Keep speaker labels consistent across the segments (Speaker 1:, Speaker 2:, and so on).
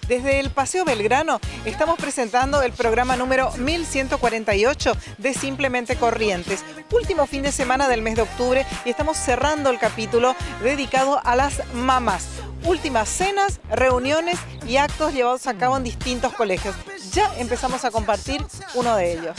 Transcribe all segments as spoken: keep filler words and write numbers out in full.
Speaker 1: Desde el Paseo Belgrano estamos presentando el programa número mil ciento cuarenta y ocho de Simplemente Corrientes. Último fin de semana del mes de octubre y estamos cerrando el capítulo dedicado a las mamás. Últimas cenas, reuniones y actos llevados a cabo en distintos colegios. Ya empezamos a compartir uno de ellos.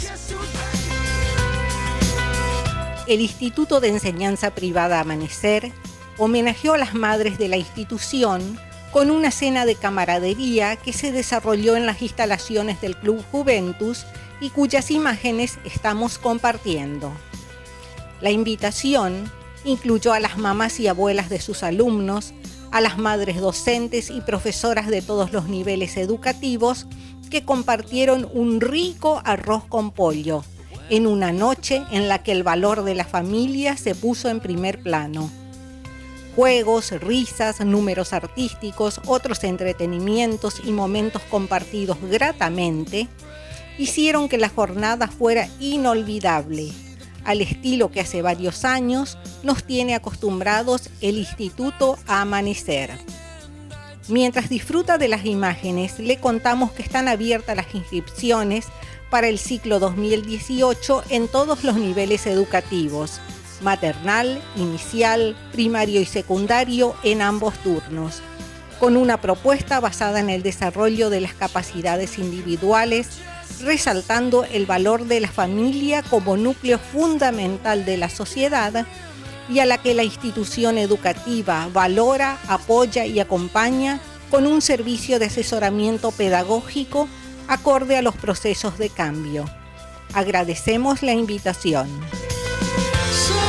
Speaker 2: El Instituto de Enseñanza Privada Amanecer homenajeó a las madres de la institución con una cena de camaradería que se desarrolló en las instalaciones del Club Juventus y cuyas imágenes estamos compartiendo. La invitación incluyó a las mamás y abuelas de sus alumnos, a las madres docentes y profesoras de todos los niveles educativos que compartieron un rico arroz con pollo en una noche en la que el valor de la familia se puso en primer plano. Juegos, risas, números artísticos, otros entretenimientos y momentos compartidos gratamente hicieron que la jornada fuera inolvidable, al estilo que hace varios años nos tiene acostumbrados el Instituto a Amanecer. Mientras disfruta de las imágenes, le contamos que están abiertas las inscripciones para el ciclo dos mil dieciocho en todos los niveles educativos, maternal, inicial, primario y secundario en ambos turnos, con una propuesta basada en el desarrollo de las capacidades individuales, resaltando el valor de la familia como núcleo fundamental de la sociedad y a la que la institución educativa valora, apoya y acompaña con un servicio de asesoramiento pedagógico acorde a los procesos de cambio. Agradecemos la invitación.
Speaker 3: So